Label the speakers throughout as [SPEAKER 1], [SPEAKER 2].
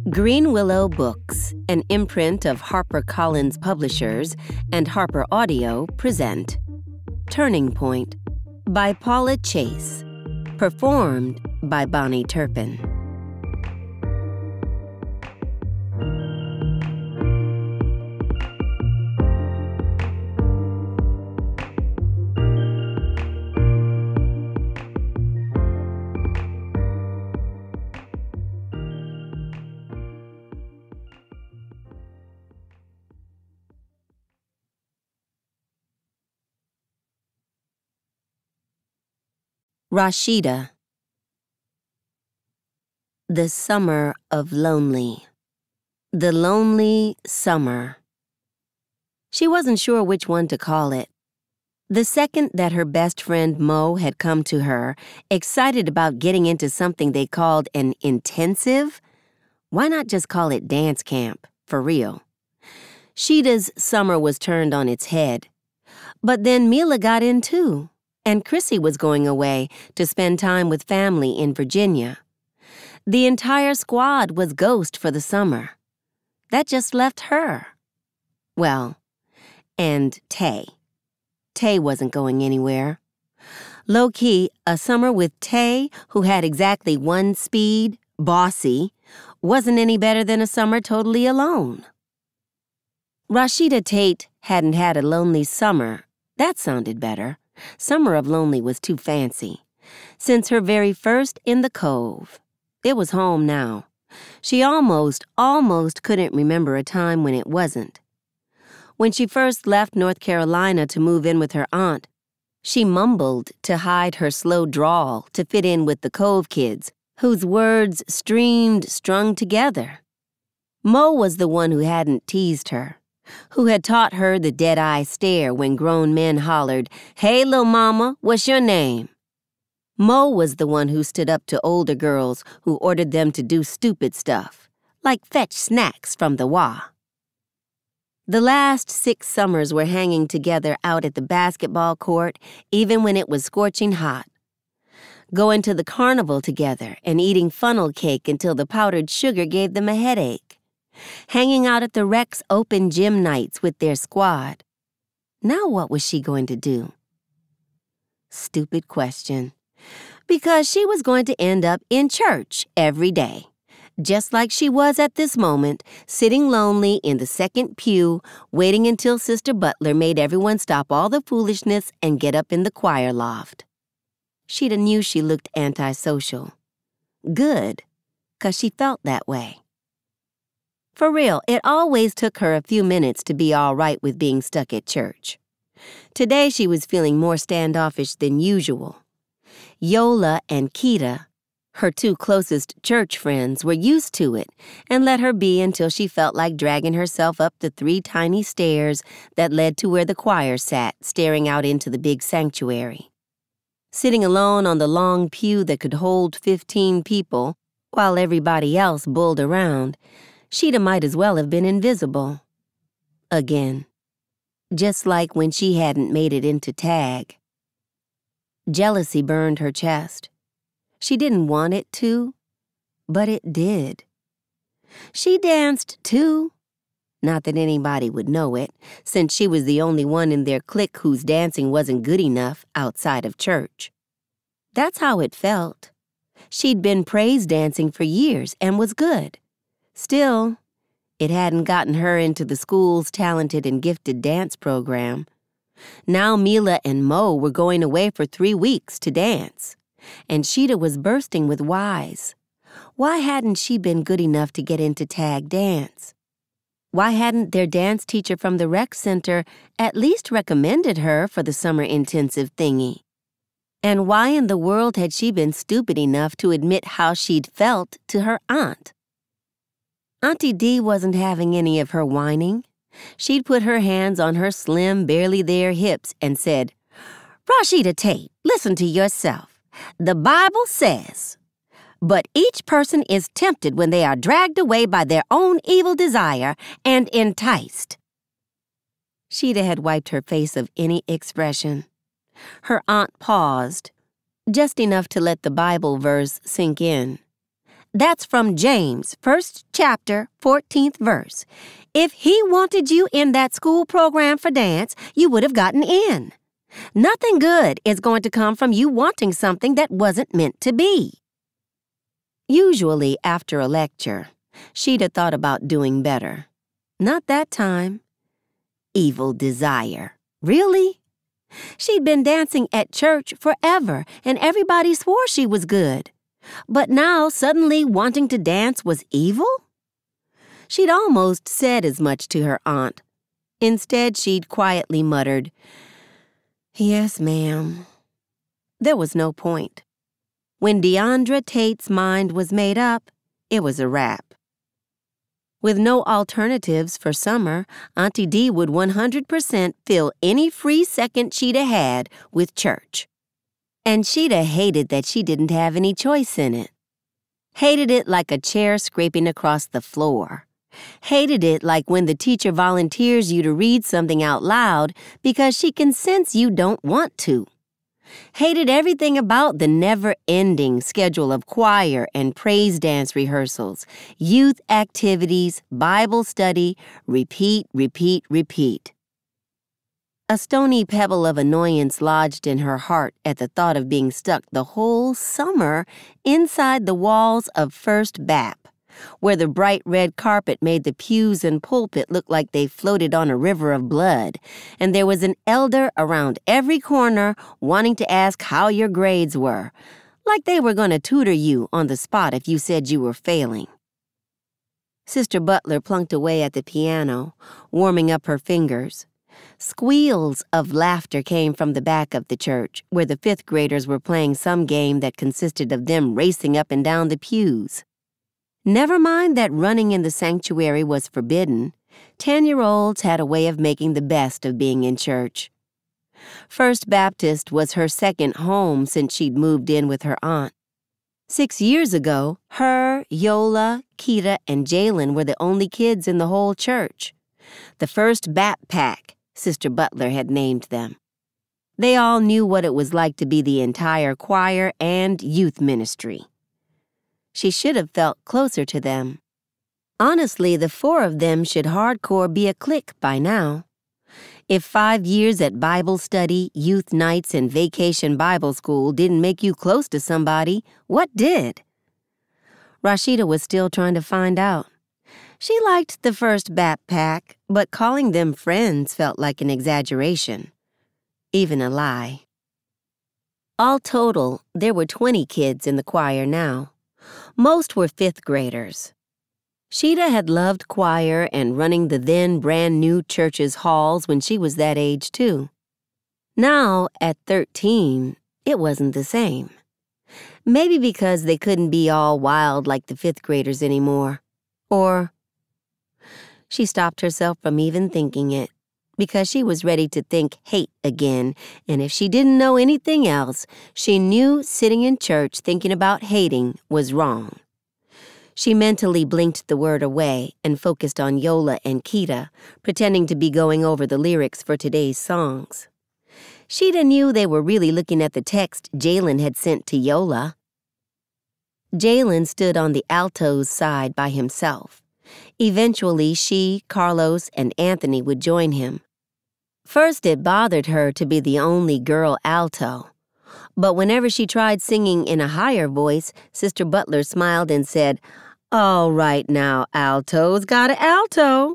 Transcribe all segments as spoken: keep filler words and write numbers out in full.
[SPEAKER 1] Green Willow Books, an imprint of HarperCollins Publishers and Harper Audio, present Turning Point by Paula Chase, performed by Bahni Turpin. Rasheeda. The summer of lonely. The lonely summer. She wasn't sure which one to call it. The second that her best friend Mo had come to her, excited about getting into something they called an intensive, why not just call it dance camp, for real? Sheeda's summer was turned on its head. But then Mila got in too. And Chrissy was going away to spend time with family in Virginia. The entire squad was ghost for the summer. That just left her. Well, and Tay. Tay wasn't going anywhere. Low-key, a summer with Tay, who had exactly one speed, bossy, wasn't any better than a summer totally alone. Rasheeda Tate hadn't had a lonely summer. That sounded better. Summer of Lonely was too fancy. Since her very first in the Cove. It was home now. She almost, almost couldn't remember a time when it wasn't. When she first left North Carolina to move in with her aunt, she mumbled to hide her slow drawl to fit in with the Cove kids, whose words streamed strung together. Mo was the one who hadn't teased her, who had taught her the dead-eye stare when grown men hollered, "Hey, lil' mama, what's your name?" Mo was the one who stood up to older girls who ordered them to do stupid stuff, like fetch snacks from the wa. The last six summers were hanging together out at the basketball court, even when it was scorching hot. Going to the carnival together and eating funnel cake until the powdered sugar gave them a headache. Hanging out at the Rec's open gym nights with their squad. Now what was she going to do? Stupid question. Because she was going to end up in church every day, just like she was at this moment, sitting lonely in the second pew, waiting until Sister Butler made everyone stop all the foolishness and get up in the choir loft. Sheeda knew she looked antisocial. Good, 'cause she felt that way. For real, it always took her a few minutes to be all right with being stuck at church. Today she was feeling more standoffish than usual. Yola and Keita, her two closest church friends, were used to it and let her be until she felt like dragging herself up the three tiny stairs that led to where the choir sat, staring out into the big sanctuary. Sitting alone on the long pew that could hold fifteen people, while everybody else bulled around, Sheeda might as well have been invisible. Again. Just like when she hadn't made it into tag. Jealousy burned her chest. She didn't want it to, but it did. She danced too. Not that anybody would know it, since she was the only one in their clique whose dancing wasn't good enough outside of church. That's how it felt. She'd been praise dancing for years and was good. Still, it hadn't gotten her into the school's talented and gifted dance program. Now Mila and Mo were going away for three weeks to dance, and Sheeda was bursting with whys. Why hadn't she been good enough to get into tag dance? Why hadn't their dance teacher from the rec center at least recommended her for the summer intensive thingy? And why in the world had she been stupid enough to admit how she'd felt to her aunt? Auntie Dee wasn't having any of her whining. She'd put her hands on her slim, barely there hips and said, "Rasheeda Tate, listen to yourself. The Bible says, but each person is tempted when they are dragged away by their own evil desire and enticed." Sheeda had wiped her face of any expression. Her aunt paused, just enough to let the Bible verse sink in. That's from James, first chapter, fourteenth verse. If he wanted you in that school program for dance, you would have gotten in. Nothing good is going to come from you wanting something that wasn't meant to be. Usually after a lecture, Sheeda thought about doing better. Not that time. Evil desire. Really? She'd been dancing at church forever, and everybody swore she was good. But now suddenly wanting to dance was evil? She'd almost said as much to her aunt. Instead, she'd quietly muttered, "Yes, ma'am." There was no point. When Deandra Tate's mind was made up, it was a wrap. With no alternatives for summer, Auntie Dee would one hundred percent fill any free second Sheeda had with church. And Sheeda hated that she didn't have any choice in it. Hated it like a chair scraping across the floor. Hated it like when the teacher volunteers you to read something out loud because she can sense you don't want to. Hated everything about the never-ending schedule of choir and praise dance rehearsals, youth activities, Bible study, repeat, repeat, repeat. A stony pebble of annoyance lodged in her heart at the thought of being stuck the whole summer inside the walls of First Bap, where the bright red carpet made the pews and pulpit look like they floated on a river of blood, and there was an elder around every corner wanting to ask how your grades were, like they were going to tutor you on the spot if you said you were failing. Sister Butler plunked away at the piano, warming up her fingers. Squeals of laughter came from the back of the church, where the fifth graders were playing some game that consisted of them racing up and down the pews. Never mind that running in the sanctuary was forbidden. Ten-year-olds had a way of making the best of being in church. First Baptist was her second home since she'd moved in with her aunt. Six years ago, her, Yola, Keita, and Jalen were the only kids in the whole church. The First Bap Pack, Sister Butler had named them. They all knew what it was like to be the entire choir and youth ministry. She should have felt closer to them. Honestly, the four of them should hardcore be a clique by now. If five years at Bible study, youth nights, and vacation Bible school didn't make you close to somebody, what did? Rasheeda was still trying to find out. She liked the First Bap Pack, but calling them friends felt like an exaggeration. Even a lie. All total, there were twenty kids in the choir now. Most were fifth graders. Sheeda had loved choir and running the then brand-new church's halls when she was that age, too. Now, at thirteen, it wasn't the same. Maybe because they couldn't be all wild like the fifth graders anymore. Or... She stopped herself from even thinking it, because she was ready to think hate again, and if she didn't know anything else, she knew sitting in church thinking about hating was wrong. She mentally blinked the word away and focused on Yola and Keita, pretending to be going over the lyrics for today's songs. Sheeda knew they were really looking at the text Jalen had sent to Yola. Jalen stood on the alto's side by himself. Eventually, she, Carlos, and Anthony would join him. First, it bothered her to be the only girl alto. But whenever she tried singing in a higher voice, Sister Butler smiled and said, "All right now, alto's got a alto."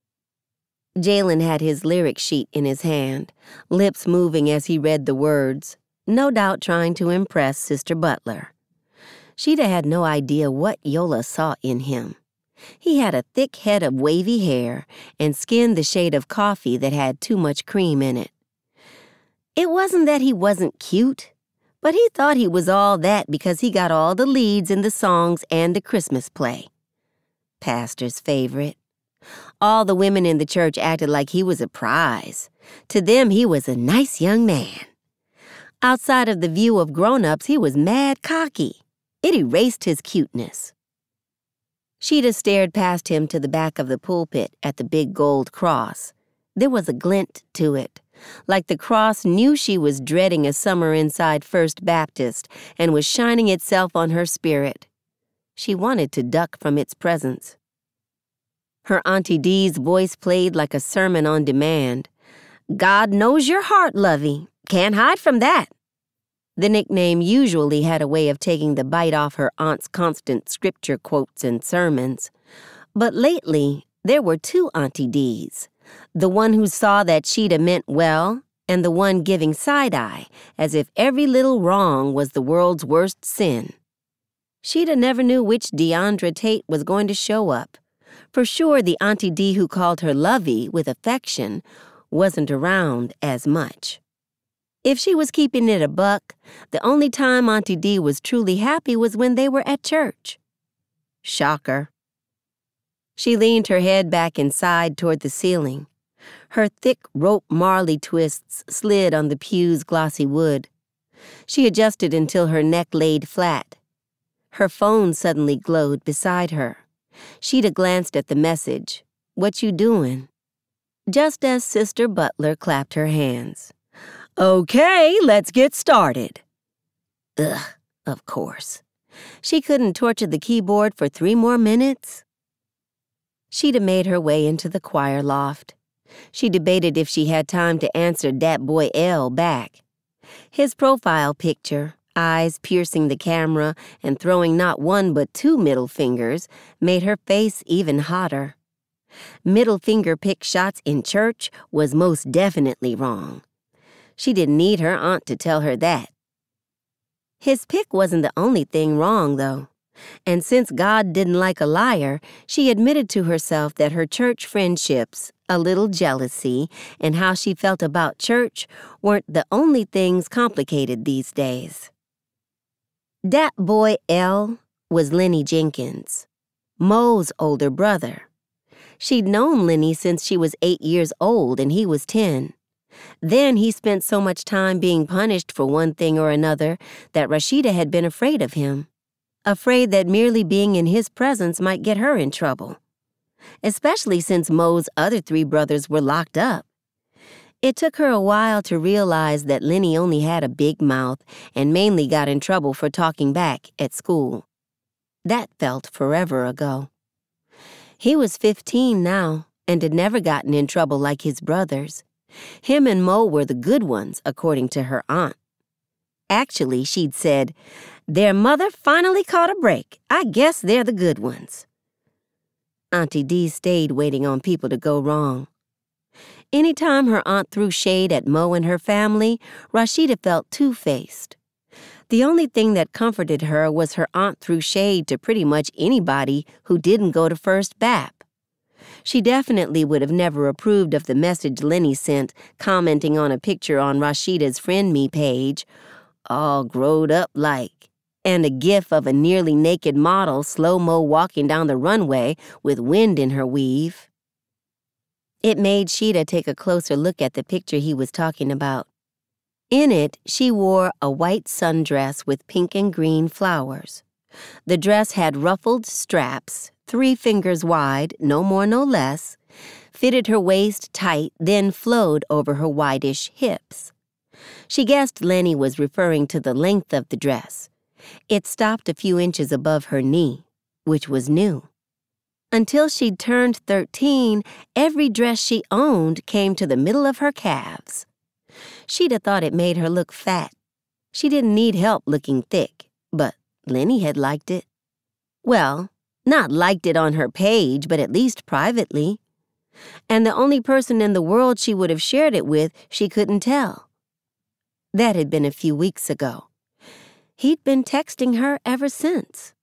[SPEAKER 1] Jalen had his lyric sheet in his hand, lips moving as he read the words, no doubt trying to impress Sister Butler. Sheeda had no idea what Yola saw in him. He had a thick head of wavy hair and skin the shade of coffee that had too much cream in it. It wasn't that he wasn't cute, but he thought he was all that because he got all the leads in the songs and the Christmas play. Pastor's favorite. All the women in the church acted like he was a prize. To them, he was a nice young man. Outside of the view of grown-ups, he was mad cocky. It erased his cuteness. Sheeda stared past him to the back of the pulpit at the big gold cross. There was a glint to it, like the cross knew she was dreading a summer inside First Baptist and was shining itself on her spirit. she wanted to duck from its presence. Her Auntie Dee's voice played like a sermon on demand. "God knows your heart, lovey. Can't hide from that." The nickname usually had a way of taking the bite off her aunt's constant scripture quotes and sermons. But lately, there were two Auntie Dees, the one who saw that Sheeda meant well, and the one giving side-eye, as if every little wrong was the world's worst sin. Sheeda never knew which Deandra Tate was going to show up. For sure, the Auntie Dee who called her Lovey with affection wasn't around as much. If she was keeping it a buck, the only time Auntie Dee was truly happy was when they were at church. Shocker. She leaned her head back and sighed toward the ceiling. Her thick rope Marley twists slid on the pew's glossy wood. She adjusted until her neck laid flat. Her phone suddenly glowed beside her. Sheeda glanced at the message. "What you doing?" Just as Sister Butler clapped her hands. "Okay, let's get started." Ugh, of course. She couldn't torture the keyboard for three more minutes. Sheeda made her way into the choir loft. She debated if she had time to answer Dat Boy L back. His profile picture, eyes piercing the camera and throwing not one but two middle fingers, made her face even hotter. Middle finger pick shots in church was most definitely wrong. She didn't need her aunt to tell her that. His pick wasn't the only thing wrong, though. And since God didn't like a liar, she admitted to herself that her church friendships, a little jealousy, and how she felt about church weren't the only things complicated these days. Dat Boy L was Lenny Jenkins, Mo's older brother. She'd known Lenny since she was eight years old and he was ten. Then he spent so much time being punished for one thing or another that Rasheeda had been afraid of him, afraid that merely being in his presence might get her in trouble, especially since Mo's other three brothers were locked up. It took her a while to realize that Lenny only had a big mouth and mainly got in trouble for talking back at school. That felt forever ago. He was fifteen now and had never gotten in trouble like his brothers. Him and Mo were the good ones, according to her aunt. Actually, she'd said, "Their mother finally caught a break. I guess they're the good ones." Auntie Dee stayed waiting on people to go wrong. Anytime her aunt threw shade at Mo and her family, Rasheeda felt two-faced. The only thing that comforted her was her aunt threw shade to pretty much anybody who didn't go to First Bap. She definitely would have never approved of the message Lenny sent, commenting on a picture on Rasheeda's Friend Me page, all growed up like, and a gif of a nearly naked model slow-mo walking down the runway with wind in her weave. It made Sheeda take a closer look at the picture he was talking about. In it, she wore a white sundress with pink and green flowers. The dress had ruffled straps, three fingers wide, no more no less, fitted her waist tight, then flowed over her whitish hips. She guessed Lenny was referring to the length of the dress. It stopped a few inches above her knee, which was new. Until she'd turned thirteen, every dress she owned came to the middle of her calves. She'd thought it made her look fat. She didn't need help looking thick, but Lenny had liked it. Well, not liked it on her page, but at least privately. And the only person in the world she would have shared it with, she couldn't tell. That had been a few weeks ago. He'd been texting her ever since.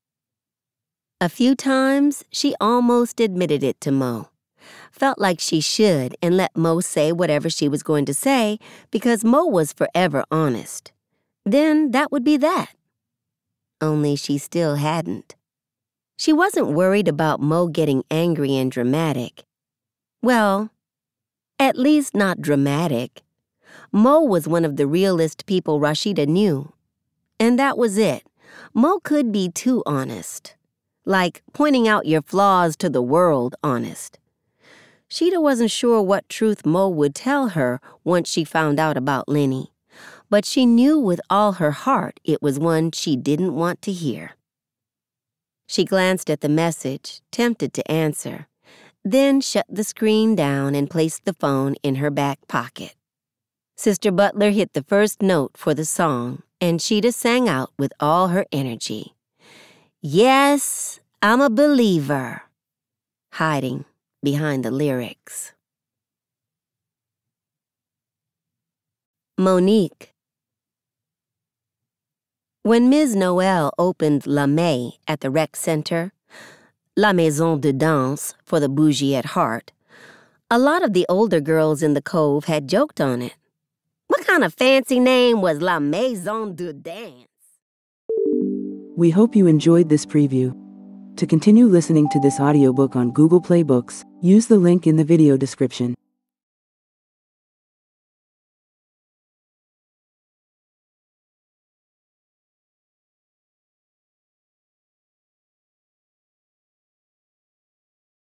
[SPEAKER 1] A few times, she almost admitted it to Mo. Felt like she should and let Mo say whatever she was going to say because Mo was forever honest. Then that would be that. Only she still hadn't. She wasn't worried about Mo getting angry and dramatic. Well, at least not dramatic. Mo was one of the realest people Rasheeda knew. And that was it. Mo could be too honest. Like pointing out your flaws to the world honest. Sheeda wasn't sure what truth Mo would tell her once she found out about Lenny. But she knew with all her heart it was one she didn't want to hear. She glanced at the message, tempted to answer, then shut the screen down and placed the phone in her back pocket. Sister Butler hit the first note for the song, and Sheeda sang out with all her energy. Yes, I'm a believer, hiding behind the lyrics. Monique. When Miz Noel opened La May at the rec center, La Maison de Danse for the bougie at heart, a lot of the older girls in the Cove had joked on it. What kind of fancy name was La Maison de Danse?
[SPEAKER 2] We hope you enjoyed this preview. To continue listening to this audiobook on Google Play Books, use the link in the video description.